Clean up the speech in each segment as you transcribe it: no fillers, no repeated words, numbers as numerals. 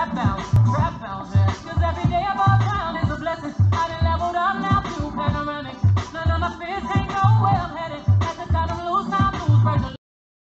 trap bounce, yeah. 'Cause every day above ground is a blessing. I done leveled up now to panoramic. None of my fears ain't know where I'm headed. At the time of lose, time lose, break the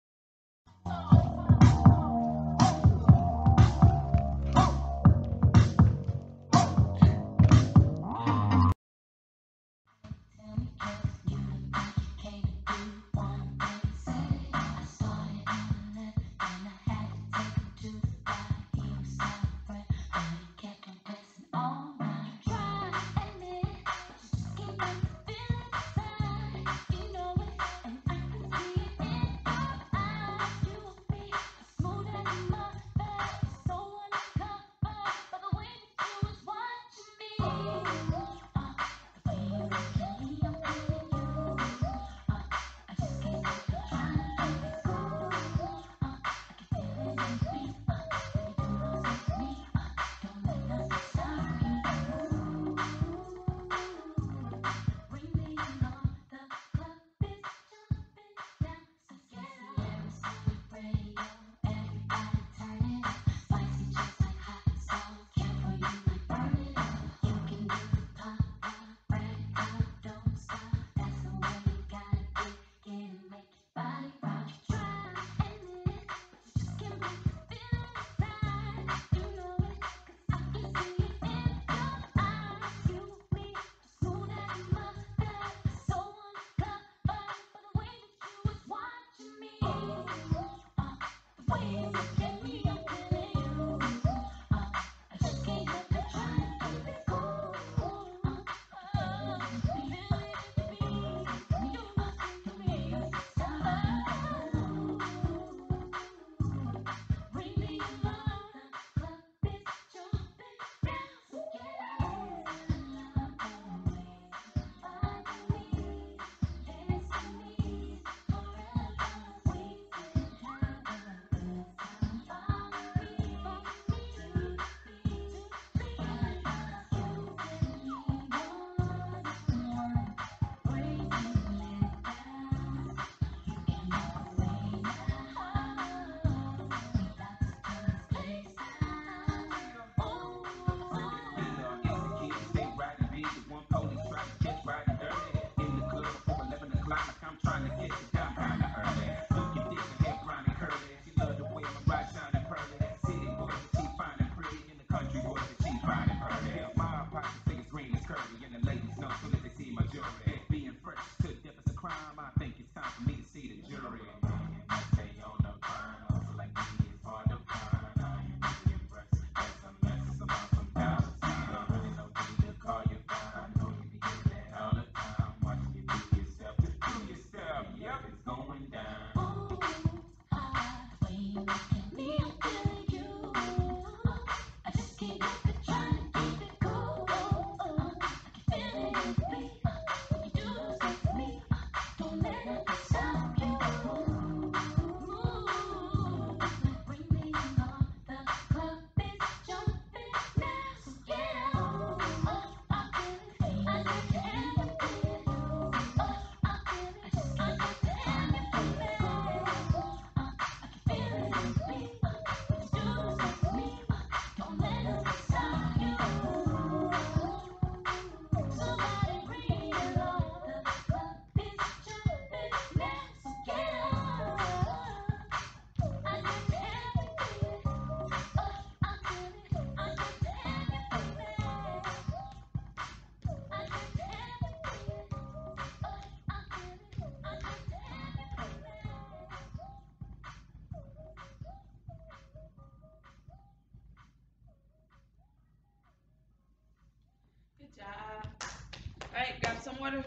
Good job. All right, grab some water.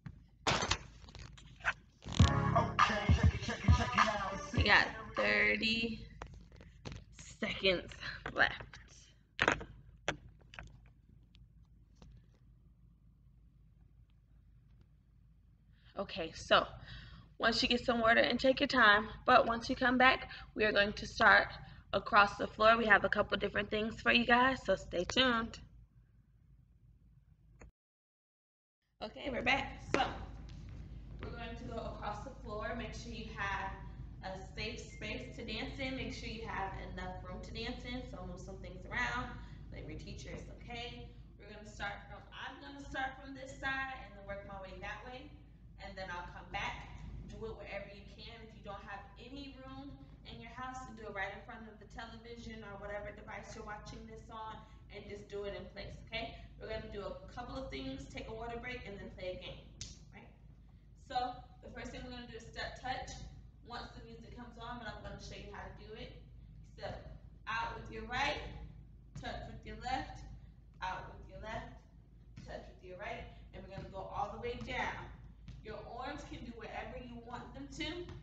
We got 30 seconds left. Okay, so once you get some water and take your time, but once you come back, we are going to start across the floor. We have a couple different things for you guys, so stay tuned. Okay, we're back. So we're going to go across the floor. Make sure you have a safe space to dance in, make sure you have enough room to dance in, so move some things around. Let your teacher is okay. I'm gonna start from this side and then work my way that way, and then I'll come back. Do it wherever you can. If you don't have any room in your house, to do it right in front of the television or whatever device you're watching this on, and just do it in place, okay? We're gonna do a couple of things, take a water break, and then play a game, right? So the first thing we're gonna do is step touch. Once the music comes on, but I'm gonna show you how to do it. Step out with your right, touch with your left, out with your left, touch with your right, and we're gonna go all the way down. Your arms can do whatever you want them to.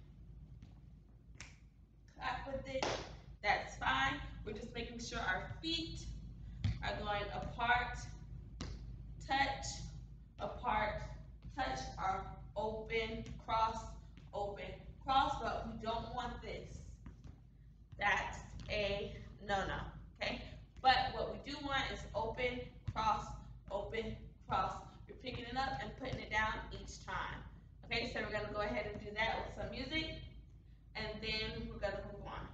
Clap with it, that's fine. We're just making sure our feet are going apart, touch, apart, touch, are open, cross, but we don't want this. That's a no-no, okay? But what we do want is open, cross, you're picking it up and putting it down each time. Okay, so we're gonna go ahead and do that with some music, and then we're gonna move on.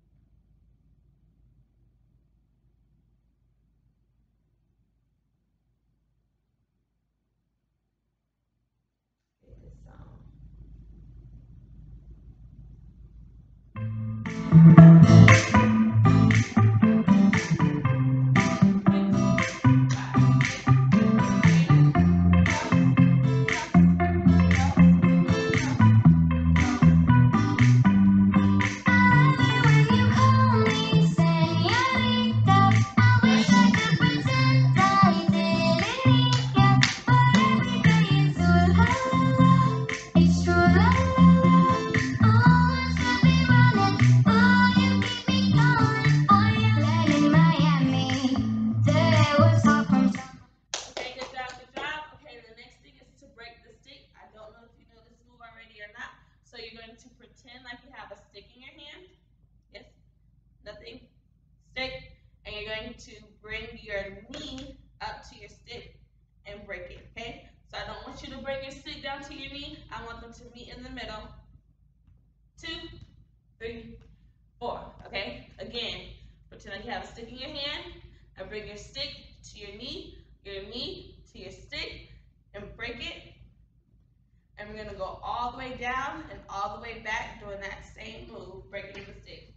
So you're going to pretend like you have a stick in your hand. Yes, nothing, stick, and you're going to bring your knee up to your stick and break it, okay? So I don't want you to bring your stick down to your knee. I want them to meet in the middle. 2, 3, 4, okay? Again, pretend like you have a stick in your hand and bring your stick to your knee to your stick, and break it. And we're gonna go all the way down and all the way back doing that same move, breaking the stick.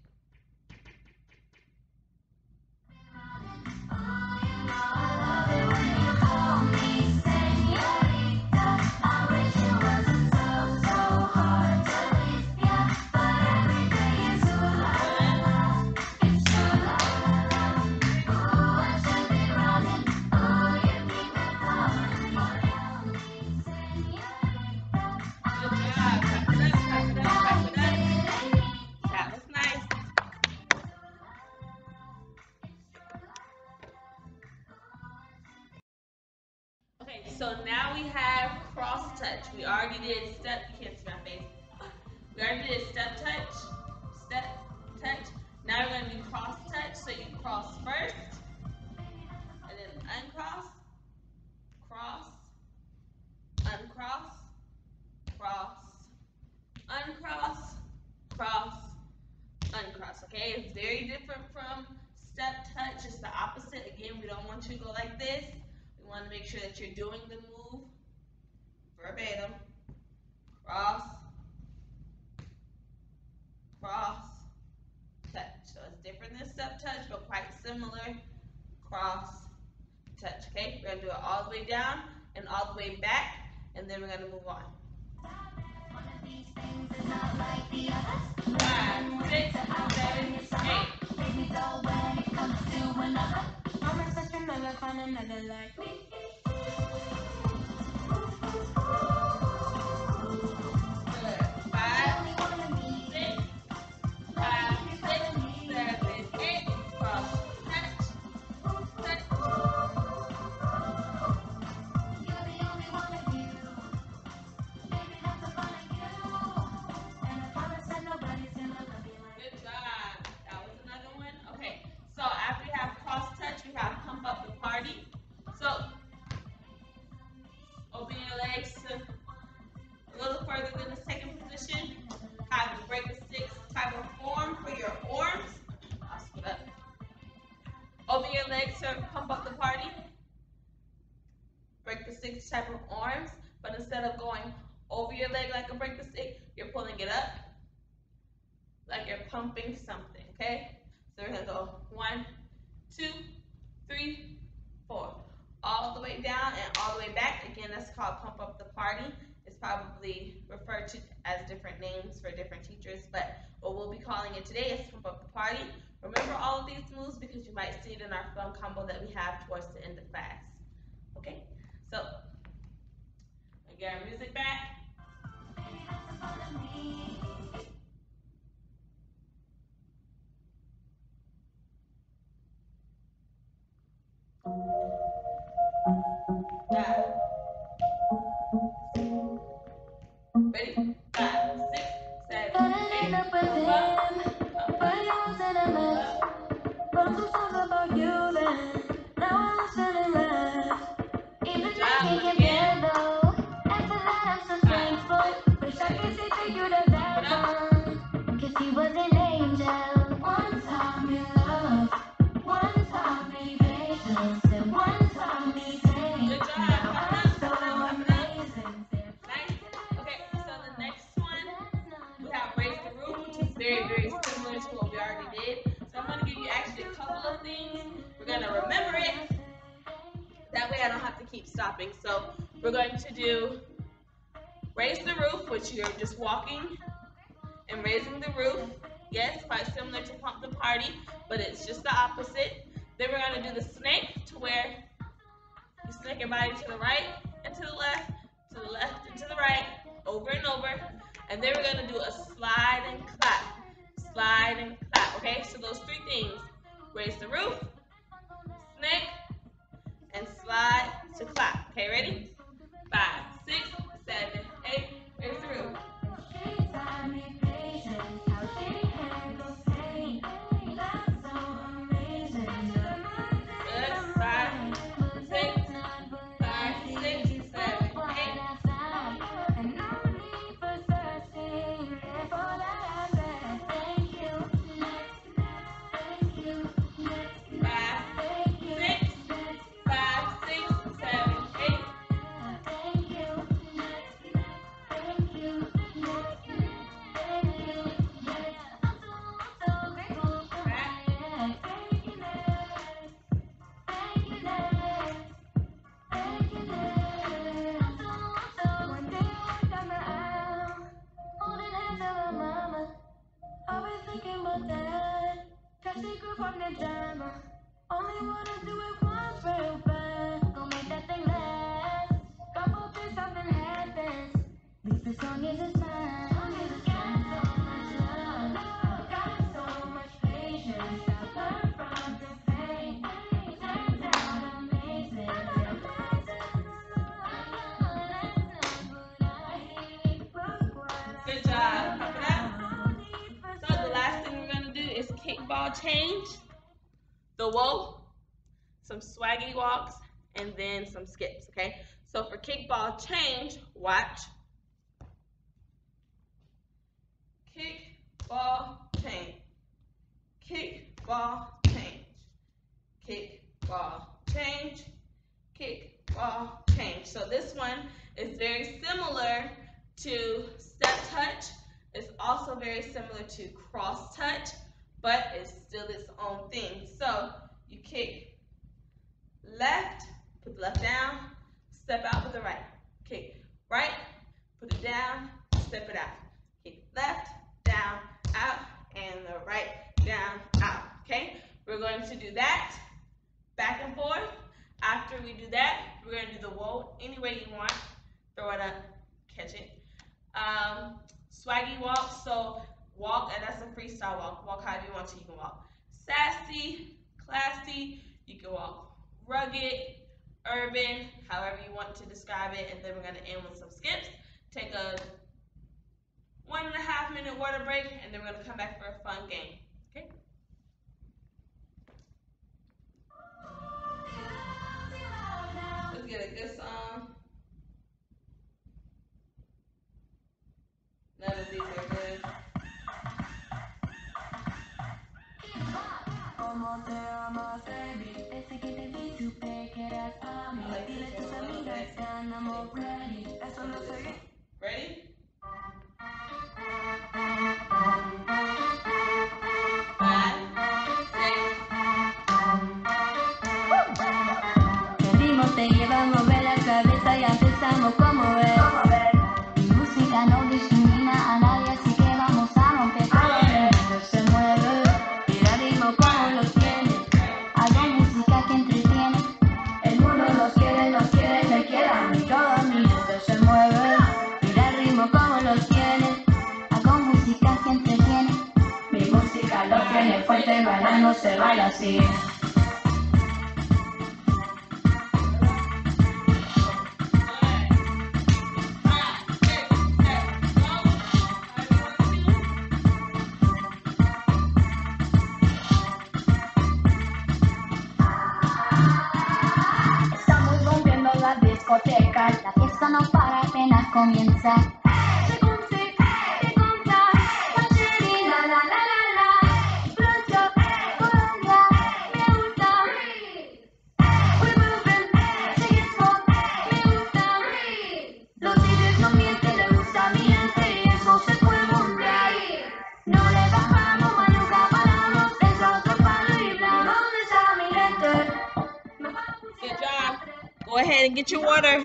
So now we have cross touch. We already did step, you can't see my face. We already did step touch. Now we're going to do cross touch. So you cross first, and then uncross, cross, uncross, cross, uncross, cross, uncross. Okay, it's very different from step touch. It's the opposite. Again, we don't want you to go like this. We want to make sure that you're doing the move verbatim. Cross, cross, touch. So it's different than step touch, but quite similar. Cross, touch. Okay, we're going to do it all the way down and all the way back, and then we're going to move on. 5, 6, 7, 8. So after we have cross touch, we have pump up the party. So remember Pump Up the Party? Break the Stick type of arms, but instead of going over your leg like a break the stick, you're pulling it up like you're pumping something, okay? So we're gonna go 1, 2, 3, 4. All the way down and all the way back. Again, that's called Pump Up the Party. It's probably referred to as different names for different teachers, but what we'll be calling it today is Pump Up the Party. Remember all of these moves because you might see it in our fun combo that we have towards the end of class. Okay, so I get our music back. Ready? 5, 6, 7, 8. Up, up, wrote some songs about you then. Now I'm feeling left. Even I can't compare though. After that I'm so thankful. Wish I could say thank you to that one. Cause he was an angel. One taught me love. One taught me patience. And one taught me pain. Good job. Now I'm so amazing. Nice. Okay, so the next one we have Raise the Roof, which is very, very similar to what we already did. So I'm going to give you actually a couple of things. We're going to remember it. That way I don't have to keep stopping. So we're going to do Raise the Roof, which you're just walking and raising the roof. Yes, quite similar to Pump the Party, but it's just the opposite. Then we're going to do the snake, to where you snake your body to the right and to the left and to the right, over and over. And then we're going to do a slide and clap. Slide and clap, okay? So those three things: raise the roof, snake, and slide to clap. Okay, ready? 5, 6, 7, 8, raise the roof. Good. 5, 6, 5, 6, 7, 8. Only wanna do it once real bad. Go make that thing last. God forbid something happens. At least the song is a sign. Got so much love. Got so much patience. I learned from the pain. Turns out amazing. Good job. Pump it up. So the last thing we're gonna do is kickball change. The whoa, some swaggy walks, and then some skips, okay? So for kickball change, watch. Kickball change. Kickball change. Kickball change. Kickball change. So this one is very similar to step touch. It's also very similar to cross touch, but it's still its own thing. So you kick left, put the left down, step out with the right. Kick right, put it down, step it out. Kick left, down, out, and the right, down, out. Okay? We're going to do that back and forth. After we do that, we're going to do the whoa any way you want. Throw it up, catch it. Swaggy walk, so walk, and that's a freestyle walk. Walk however you want to. You can walk sassy, classy, you can walk rugged, urban, however you want to describe it. And then we're going to end with some skips. Take a 1.5 minute water break, and then we're going to come back for a fun game. Okay? Let's get a good song. None of these are good. Ready? El ritmo te lleva a mover la cabeza y empezamos como ver. Mi música no discrimina a nadie, así que vamos a romper todo. El mundo se mueve y el ritmo como lo tiene. Hago música que entretiene. El mundo los quiere, me quiere a mí. Todo mi mundo se mueve y el ritmo como lo tiene. Hago música que entretiene. Mi música lo tiene fuerte, bailando se baila así. Estamos rompiendo la discoteca, la fiesta no para, apenas comienza. Los DJs no mienten, le gusta mi gente y eso se puede mundial. No le bajamos, mas nunca paramos, entra otro palo y blanco. ¿Dónde está mi gente? Good job. Go ahead and get your water.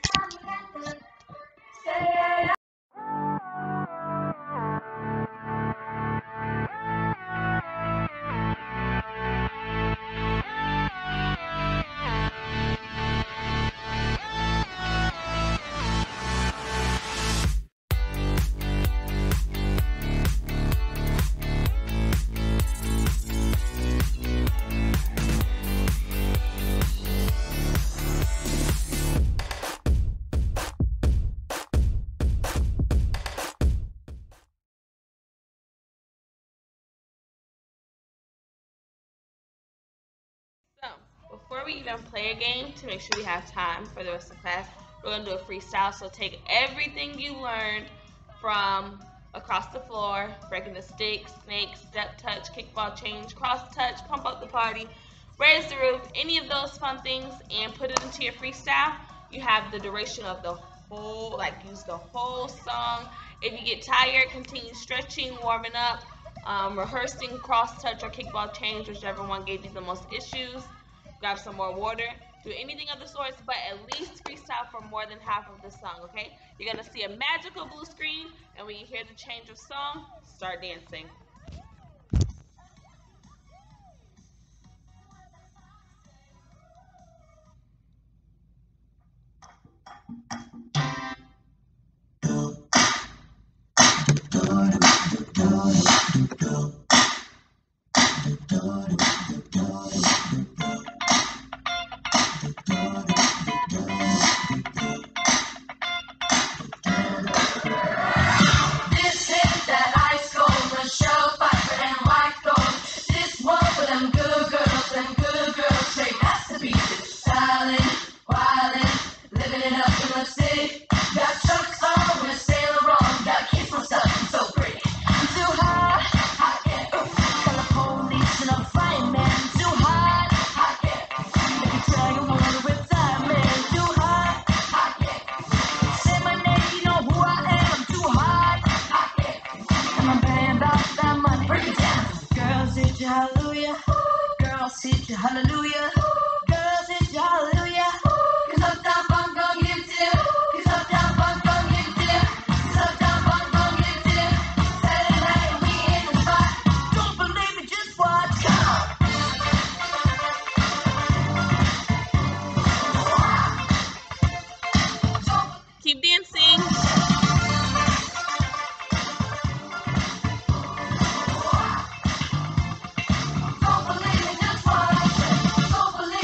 So, before we even play a game, to make sure we have time for the rest of the class, we're going to do a freestyle. So take everything you learned from across the floor, breaking the stick, snake, step touch, kickball change, cross touch, pump up the party, raise the roof, any of those fun things, and put it into your freestyle. You have the duration of the whole, use the whole song. If you get tired, continue stretching, warming up, rehearsing cross touch or kickball change, whichever one gave you the most issues. Grab some more water. Do anything of the sorts, but at least freestyle for more than half of the song, okay? You're going to see a magical blue screen, and when you hear the change of song, start dancing. This is that ice cold, Michelle Pfeiffer and white gold. This one for them good girls, straight has to be just styling, wildin', living it up in the city. Got chucks on with Sailor Ron, got kids from something so pretty. I'm too hot, yeah, call the police and I'm fighting, man. I'm too hot, yeah, make you try and wonder with time, man. Too hot, yeah, say my name, you know who I am. I'm too hot, yeah, and I'm paying back that money. Break it down. Girls hit you hallelujah, girls hit you hallelujah, girls hit you hallelujah. 'Cause Uptown Funk gon' give it to you. 'Cause Uptown Funk gon' give it to you. 'Cause Uptown Funk gon' give it to you. Saturday night we in the spot. Don't believe me, just watch. Come on. Keep dancing. Don't believe me, just watch. Don't believe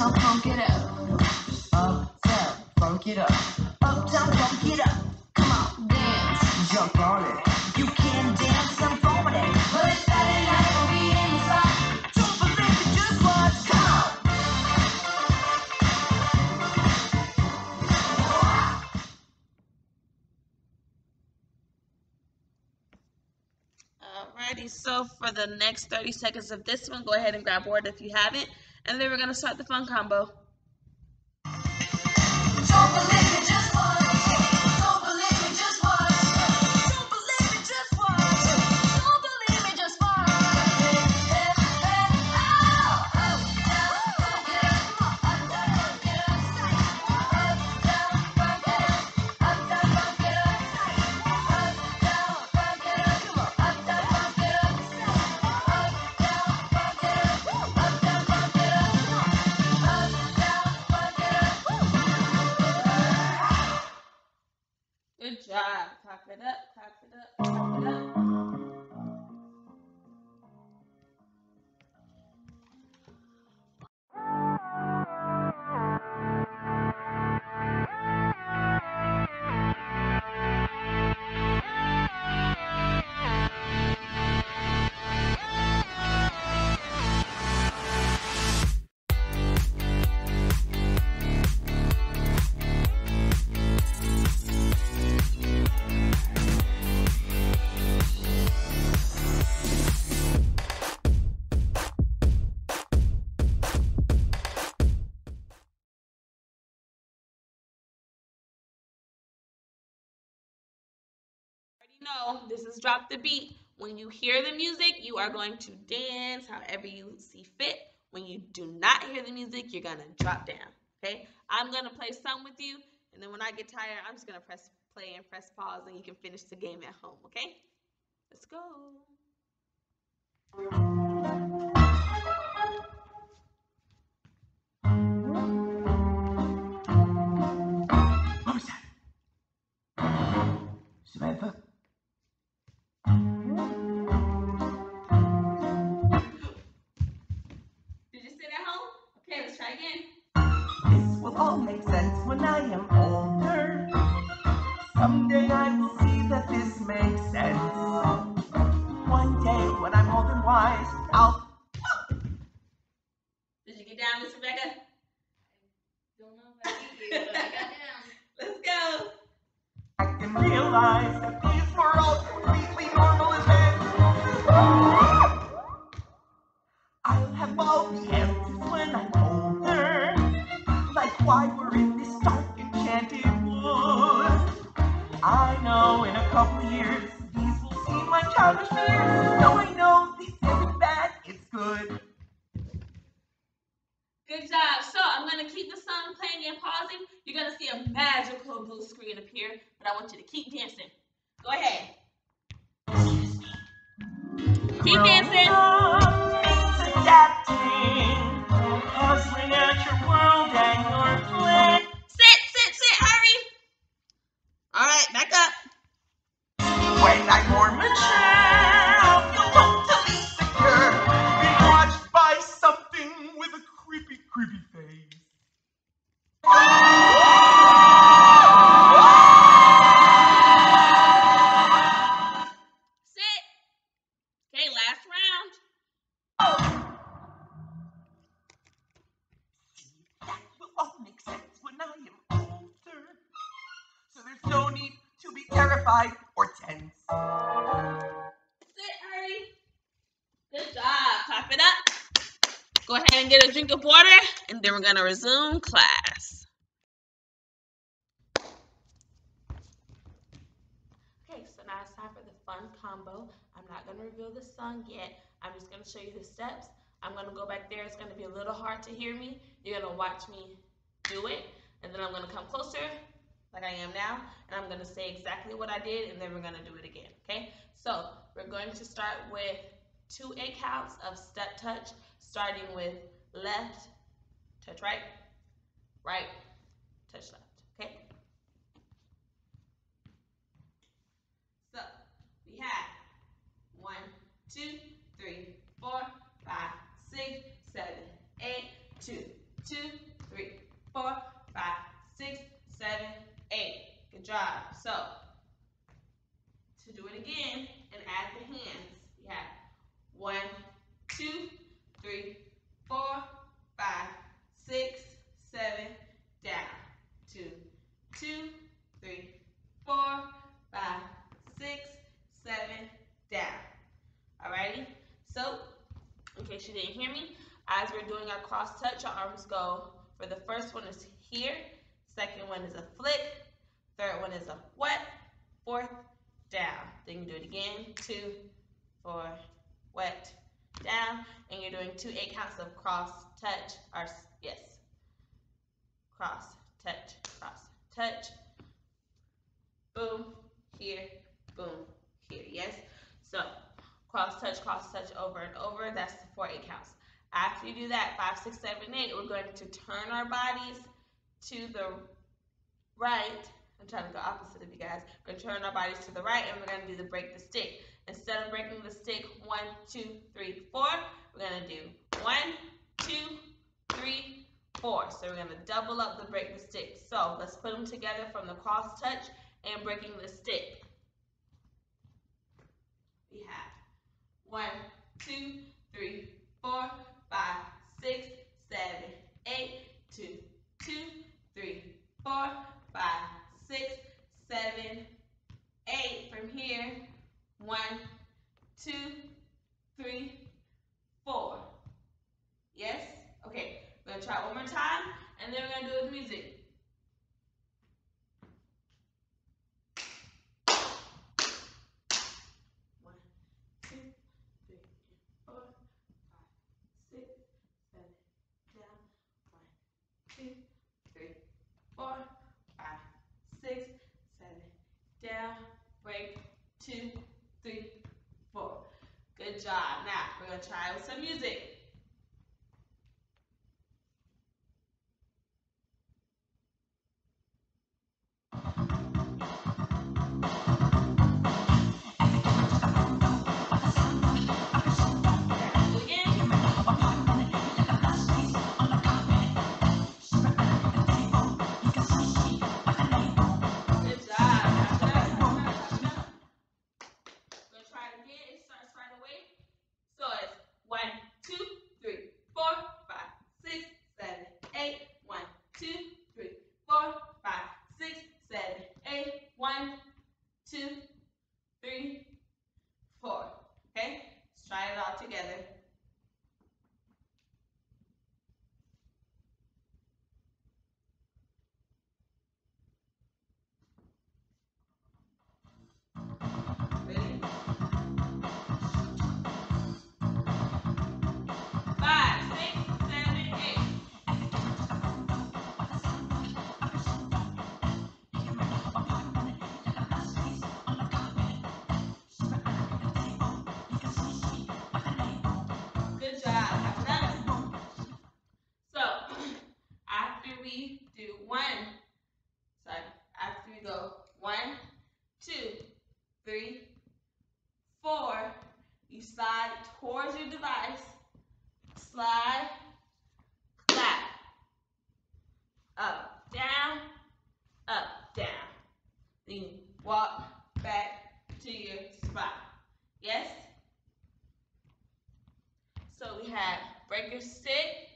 Uptown, funk it up. Uptown, funk it up. Uptown, funk it up. Come on, dance. Jump on it. You can dance, I'm throwing it. Well, it's Saturday night, we'll be in the spot. Don't believe it, just watch. Come on. Alrighty, so for the next 30 seconds of this one, go ahead and grab board if you haven't, and then we're going to start the fun combo. Don't believe it, just watch. Don't believe it, just watch. Don't believe it, just watch. Don't believe it, just watch. Hey, hey, oh! Uptown, funk it up. Uptown, funk it up. Uptown, funk it up. Uptown, funk it up. Uptown, funk it up. Come on. Uptown, funk it up. Uptown, funk it up. Uptown, funk it up. Uptown, funk it up. Good job. Clap it up, clap it up, clap it up. Know this is drop the beat. When you hear the music, you are going to dance however you see fit. When you do not hear the music, you're gonna drop down. Okay? I'm gonna play some with you, and then when I get tired, I'm just gonna press play and press pause, and you can finish the game at home. Okay? Let's go. What was that? Samantha? Did you sit at home? Okay, let's try again. This will all make sense when I am older. Someday I will see that this makes sense. One day when I'm old and wise, I'll... Did you get down, Miss Rebecca? Don't know if I beat you, but I got down. Let's go. I can realize that these were all completely normal events. I'll have all the answers when I'm older. Like why we're in this dark enchanted wood. I know in a couple years these will seem like childish fears. No, I know this isn't bad, it's good. Good job. So I'm going to keep the song playing and pausing. You're going to see a magical blue screen appear, but I want you to keep dancing. Go ahead. Keep dancing. Means adapting, puzzling at your world and your play. Sit, hurry. All right, back up. When I'm more mature, I'll feel totally secure, being watched by something with a creepy face. Sit. Okay, last round. That will all make sense when I am older. So there's no need to be terrified or tense. Sit, hurry. Good job. Clap it up. Go ahead and get a drink of water, and then we're going to resume class. Okay, so now it's time for the fun combo. I'm not going to reveal the song yet. I'm just going to show you the steps. I'm going to go back there. It's going to be a little hard to hear me. You're going to watch me do it, and then I'm going to come closer like I am now, and I'm going to say exactly what I did, and then we're going to do it again, okay? So we're going to start with 2 8 counts of step touch, starting with left, touch right, right, touch left, okay? So we have 1, 2, 3, 4, 5, 6, 7, 8, 2, 2, 3, 4, 5, 6, 7, 8. Good job. So, to do it again and add the hands, we have 1, 2, 3, 4, 5, 6, 7, down. 2, 2, 3, 4, 5, 6, 7, down. Alrighty? So, in case you didn't hear me, as we're doing our cross touch, our arms go, for the first one is here, second one is a flick, third one is a what, fourth, down. Then you do it again, 2, 4, wet, down, and you're doing 2 8 counts of cross touch, or yes, cross touch, boom, here, boom, here, yes? So, cross touch, over and over, that's the 4 8 counts. After you do that, 5, 6, 7, 8, we're going to turn our bodies to the right. I'm trying to go opposite of you guys. We're going to turn our bodies to the right, and we're going to do the break the stick. Instead of breaking the stick 1, 2, 3, 4, we're going to do 1, 2, 3, 4. So we're going to double up the break the stick. So let's put them together from the cross touch and breaking the stick. We have 1, 2, 3, 4, 5, 6, 7, 8, 2, 2, 3, 4, 5, 6, 7, 8. From here, 1, 2, 3, 4. Yes? Okay, we're going to try it one more time, and then we're going to do it with music. Down, break, 2, 3, 4. Good job. Now, we're going to try with some music. Together. Ready? 5, 6, 7, 8. Good job. So, after we do after we go 1, 2, 3, 4, you slide towards your device, slide, clap, up, down, down. Then you walk back to your spot. Yes? So we have break your stick,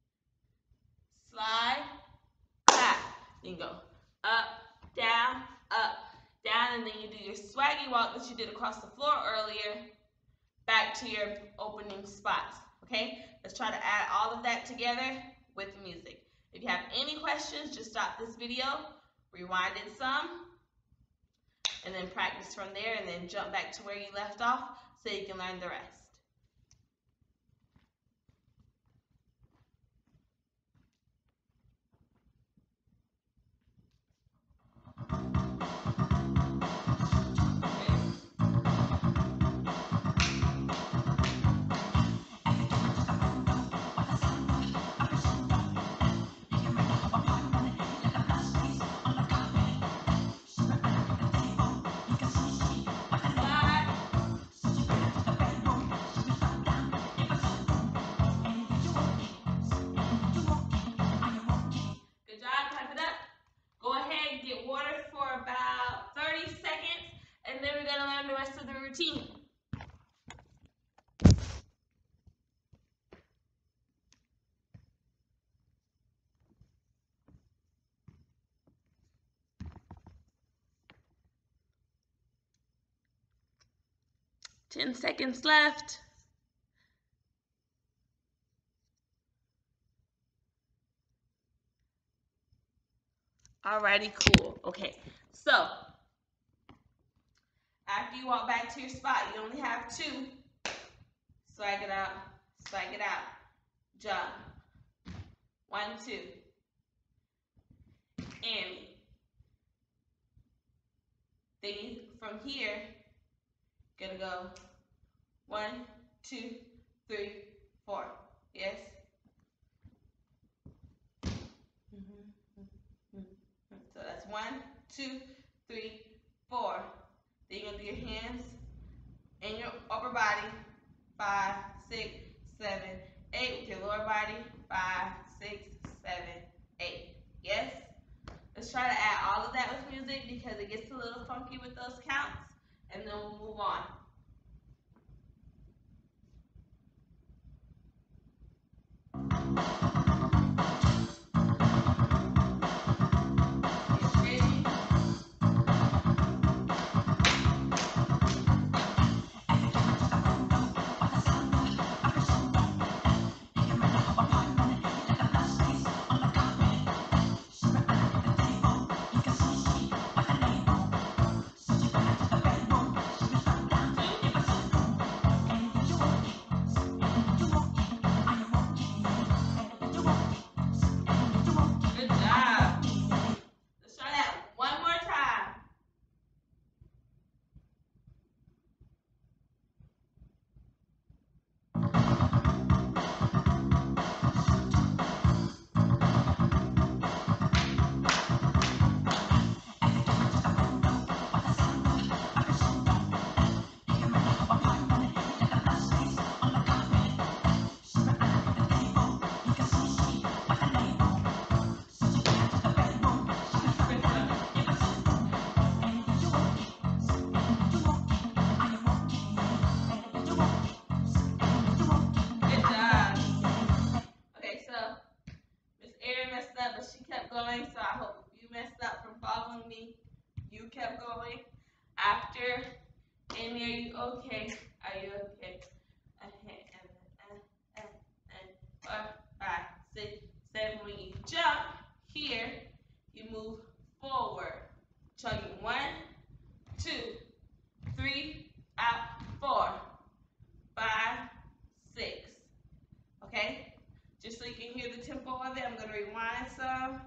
slide, clap. Then you go up, down, and then you do your swaggy walk that you did across the floor earlier, back to your opening spots. Okay? Let's try to add all of that together with music. If you have any questions, just stop this video, rewind it some, and then practice from there, and then jump back to where you left off so you can learn the rest. 10 seconds left. Alrighty, cool. Okay, so after you walk back to your spot, you only have 2. Swag it out, jump. 1, 2. Annie. Then from here, gonna go 1, 2, 3, 4. Yes? So that's 1, 2, 3, 4. Then you're gonna do your hands and your upper body. 5, 6, 7, 8. With your lower body. 5, 6, 7, 8. Yes? Let's try to add all of that with music because it gets a little funky with those counts, and then we'll move on. So I hope if you messed up from following me, you kept going. After, Amy, are you okay? Are you okay? 4, 5, 6, 7. When you jump here, you move forward. Chugging 1, 2, 3, out, 4, 5, 6. Okay? Just so you can hear the tempo of it, I'm going to rewind some.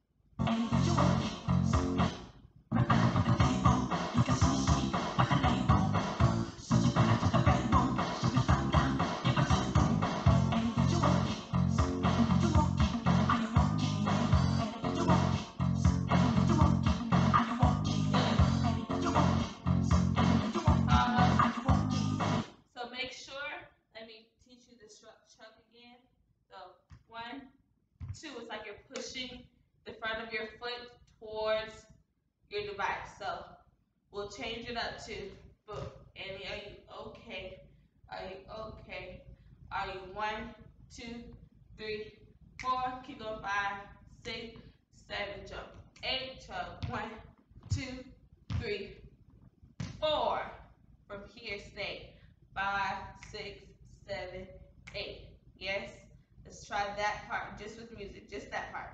So make sure, let me teach you the chug again. So 1, 2, it's like you're pushing the front of your foot towards your device. So we'll change it up to, boom. Amy, are you okay? Are you okay? Are you 1, 2, 3, 4? Keep going. 5, 6, 7. Jump. 8. Chug. 1, 2, 3, 4. From here, stay. 5, 6, 7, 8. Yes? Let's try that part just with music, just that part.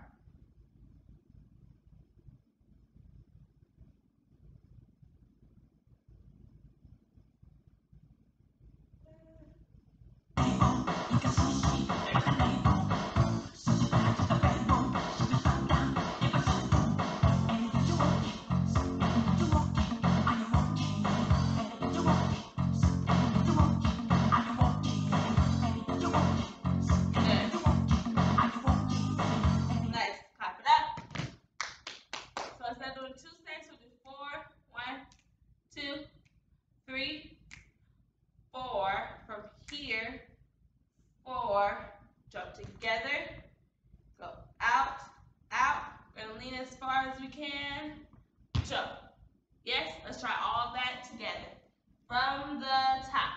Jump together, go out, out. We're gonna lean as far as we can. Jump. Yes, let's try all that together. From the top.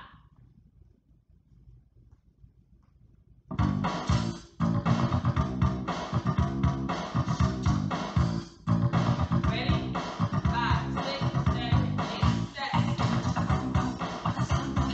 Ready? 5, 6, 7, 8, 7.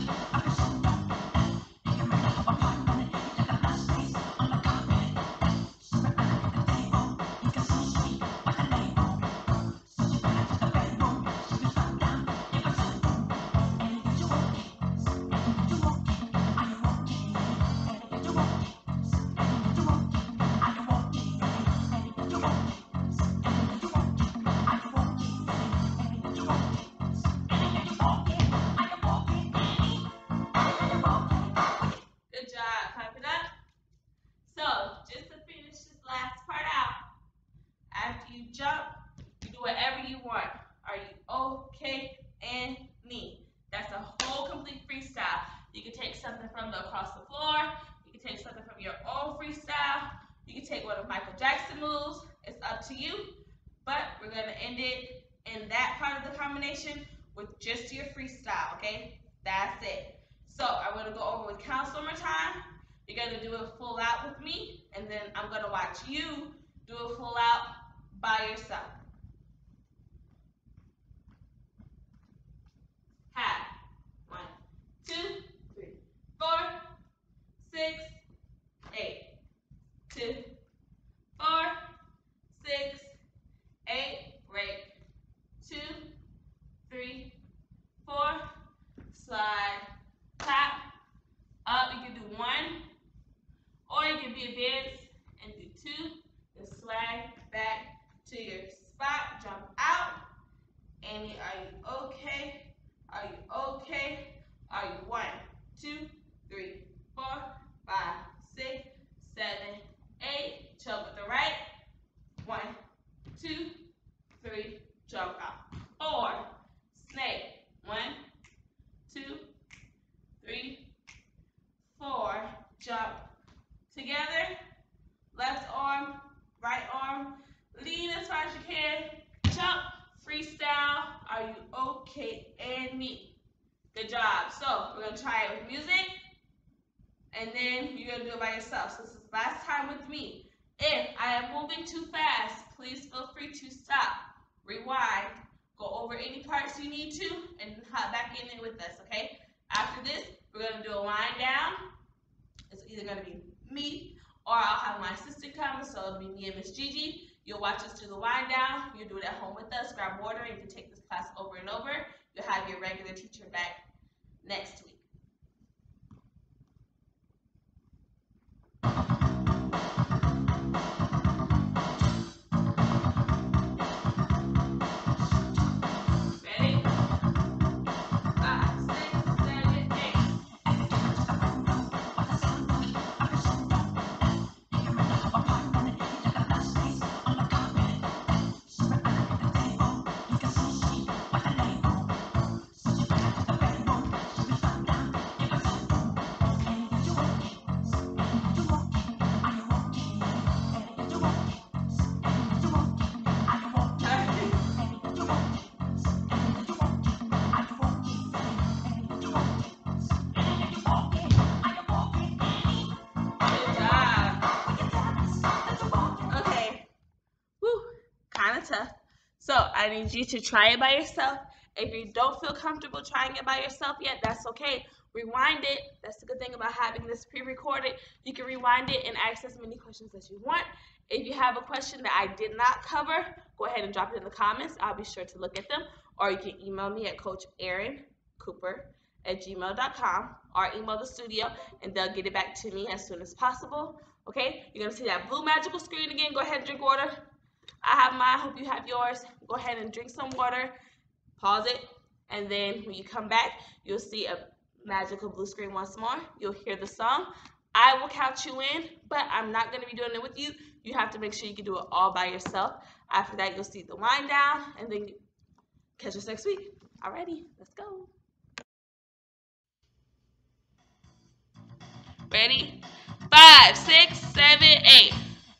jump, you do whatever you want. Are you okay and me? That's a whole complete freestyle. You can take something from the across the floor. You can take something from your own freestyle. You can take one of Michael Jackson moves. It's up to you. But we're going to end it in that part of the combination with just your freestyle, okay? That's it. So I'm going to go over with counts one more time. You're going to do a full out with me, and then I'm going to watch you do a full out by yourself. Half. 1, 2, 3, 4, 6, 8. 2, 4, 6, 8. Break. 2, 3, 4. Slide. Tap. Up. You can do 1, or you can be advanced and do 2. Then swag back to your spot. Jump out. Amy, are you okay? Are you okay? Are you 1, 2, 3, 4, 5, 6, 7, 8. Jump with the right. 1, 2, 3. Jump out. 4. Snake. 1, 2, 3, 4. Jump together. Left arm, right arm. Lean as far as you can. Jump. Freestyle. Are you okay and me? Good job. So we're going to try it with music, and then you're going to do it by yourself. So this is the last time with me. If I am moving too fast, please feel free to stop, rewind, go over any parts you need to, and hop back in there with us, okay? After this, we're going to do a wind down. It's either going to be me, or I'll have my assistant come, so it'll be me and Miss Gigi. You'll watch us do the wind down. You'll do it at home with us. Grab water. You can take this class over and over. You'll have your regular teacher back next week. Ready? 5, 6, 7, 8. Tough. So I need you to try it by yourself. If you don't feel comfortable trying it by yourself yet, that's okay. Rewind it. That's the good thing about having this pre-recorded. You can rewind it and ask as many questions as you want. If you have a question that I did not cover, go ahead and drop it in the comments. I'll be sure to look at them. Or you can email me at coacheerincooper@gmail.com, or email the studio and they'll get it back to me as soon as possible. Okay? You're going to see that blue magical screen again. Go ahead and drink water. I have mine. Hope you have yours. Go ahead and drink some water. Pause it. And then when you come back, you'll see a magical blue screen once more. You'll hear the song. I will count you in, but I'm not going to be doing it with you. You have to make sure you can do it all by yourself. After that, you'll see the wind down, and then catch us next week. Alrighty, let's go. Ready? 5, 6, 7, 8.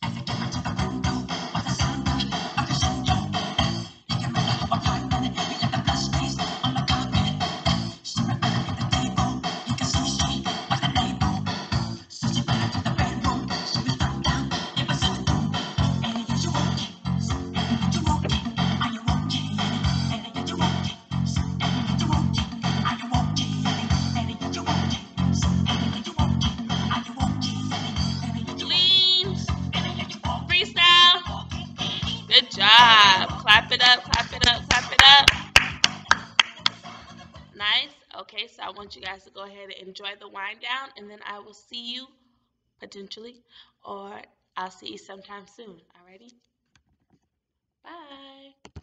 Good job. Clap it up, clap it up, clap it up. Nice. Okay, so I want you guys to go ahead and enjoy the wind down, and then I will see you potentially, or I'll see you sometime soon. Alrighty? Bye.